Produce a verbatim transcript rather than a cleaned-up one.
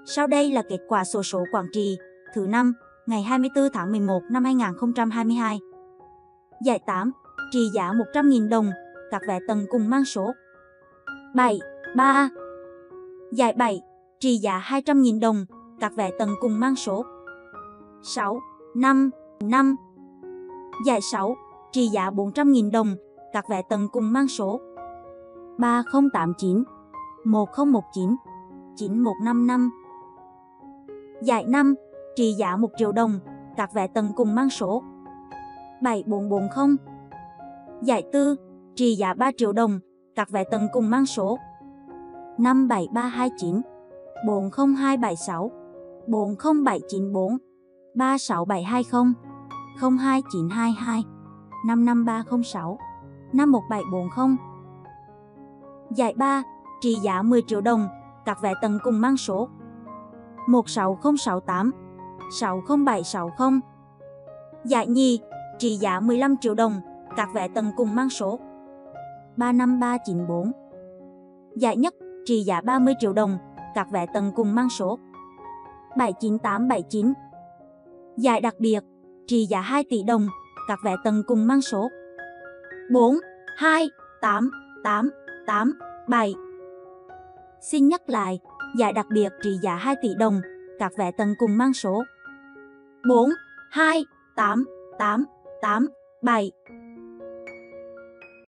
Sau đây là kết quả xổ số Quảng Trị thứ năm ngày hai mươi tư tháng mười một năm hai nghìn không trăm hai mươi hai. Giải tám, trị giá một trăm nghìn đồng, các vé tầng cùng mang số bảy, ba. Giải bảy, trị giá hai trăm nghìn đồng, các vé tầng cùng mang số sáu, năm, năm. Giải sáu, trị giá bốn trăm nghìn đồng, các vé tầng cùng mang số ba không tám chín, một không một chín, chín một năm năm. Giải năm, trị giá một triệu đồng, các vé tầng cùng mang số bảy bốn bốn không. Giải tư, trị giá ba triệu đồng, các vé tầng cùng mang số năm bảy ba hai chín, bốn không hai bảy sáu, bốn không bảy chín bốn, ba sáu bảy hai không, không hai chín hai hai, năm năm ba không sáu, năm một bảy bốn không. Giải ba, trị giá mười triệu đồng, các vé tầng cùng mang số một sáu không sáu tám, sáu không bảy sáu không. Giải nhì, trị giá mười lăm triệu đồng, các vé tầng cùng mang số ba năm ba chín bốn. Giải nhất, trị giá ba mươi triệu đồng, các vé tầng cùng mang số bảy chín tám bảy chín. Giải đặc biệt, trị giá hai tỷ đồng, các vé tầng cùng mang số bốn hai tám tám tám bảy. Xin nhắc lại, giải đặc biệt trị giá hai tỷ đồng, các vé tầng cùng mang số bốn hai tám tám tám bảy.